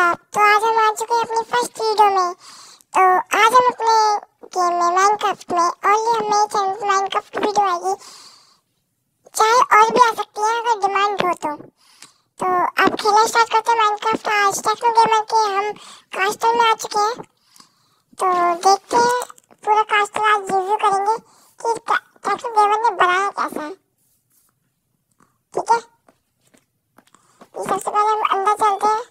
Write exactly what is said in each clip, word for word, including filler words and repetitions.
WhatsApp. तो आज हम आ चुके हैं अपनी फर्स्ट वीडियो में। तो आज हम अपने गेम में माइनक्राफ्ट में और ये हमें चैनल पर माइनक्राफ्ट वीडियो आएगी, चाहे और भी आ सकती है अगर डिमांड हो तो। तो अब खेलना स्टार्ट करते हैं माइनक्राफ्ट। आज टेक्नो गेमर के हम कास्टर में आ चुके हैं। तो देखते हैं पूरा कास्टर आज रिव्यू करेंगे कि टेक्नो गेमर ने बनाया कैसा है। ठीक है, ये सबसे पहले हम अंदर चलते हैं।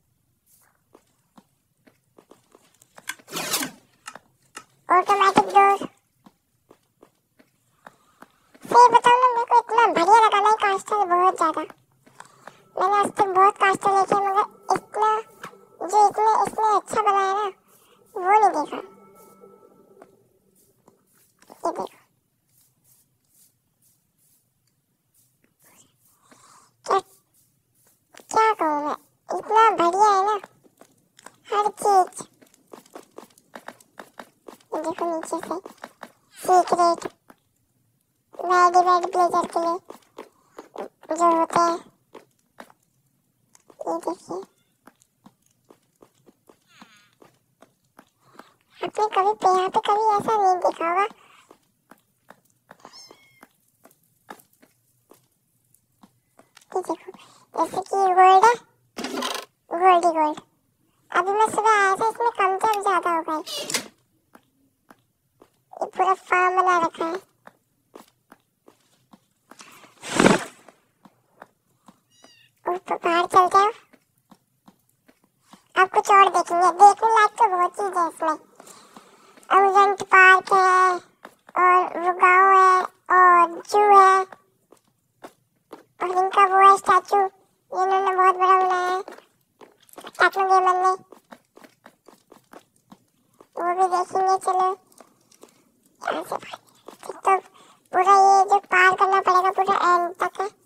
ऑटोमेटिक डोर सही बताऊं ना, मेरे को इतना बढ़िया लगा ना कास्टर, बहुत ज्यादा। मैंने आज तक बहुत कास्टर देखे मगर इतना जो इतने इसने अच्छा बनाया ना वो नहीं देखा। ये देखो क्या क्या कहूँ मैं, इतना बढ़िया है ना हर चीज। देखो नीचे से सीक्रेट वेडिवेड ब्लेजर के लिए जो होते हैं, ये देखिए। आपने कभी पे यहाँ पे कभी ऐसा नहीं देखा होगा। ये देखो जैसे कि गोल्ड है, गोल्ड ही गोल्ड। अभी मैं सुबह आया था, इसमें कम से कम ज्यादा हो गए। ये पूरा फार्म बना रखा है। ऊपर बाहर चल जाओ, अब कुछ और देखेंगे। देखने लायक तो बहुत चीज है इसमें। अमुजेंट पार्क है और वो गाँव है और जू है और इनका वो है स्टैचू, इन्होंने बहुत बड़ा बनाया है टेक्नो गेमर ने, वो भी देखेंगे। चलो यहाँ से तो पूरा ये जो पार करना पड़ेगा पूरा एंड तक है।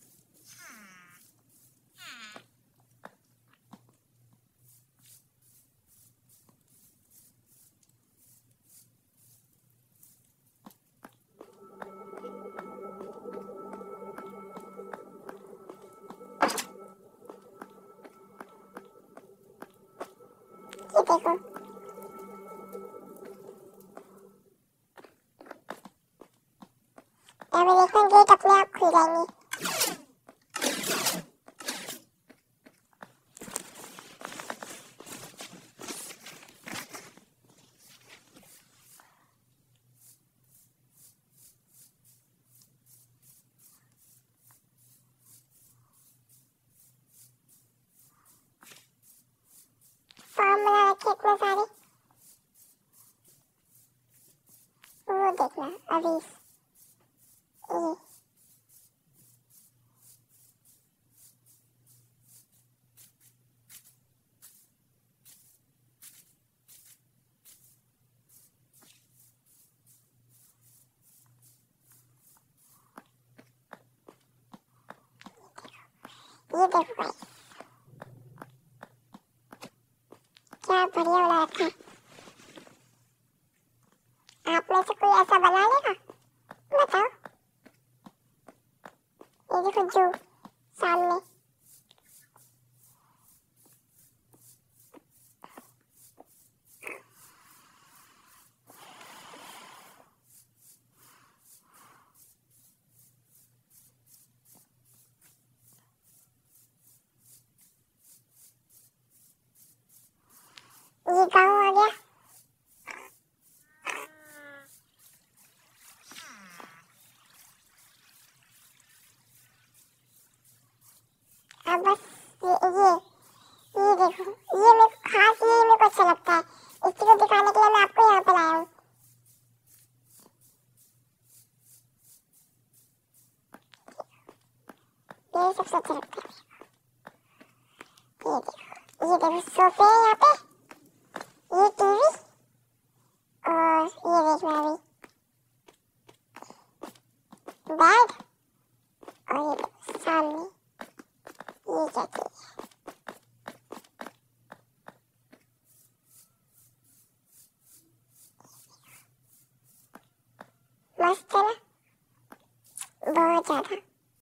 ये देखो अब देखो गेट अपने आप खुल जाएंगे। फार्म बना रखे इतने सारे, वो देखना अभी ये ये देखो भाई क्या बढ़िया बना रखा है। आप में से कोई ऐसा बना लेगा बताओ। ये देखो जू सामने, ये गाँव आ गया। अब बस ये ये ये देखो, ये मेरे को खास ये मेरे को अच्छा लगता है, इसी को दिखाने के लिए मैं आपको यहाँ पर लाया हूँ। ये सबसे अच्छा लगता है। ये देखो ये देखो सोफे है यहाँ पे, ये टीवी और ये देखना अभी बेड और ये सामने ये क्या चीज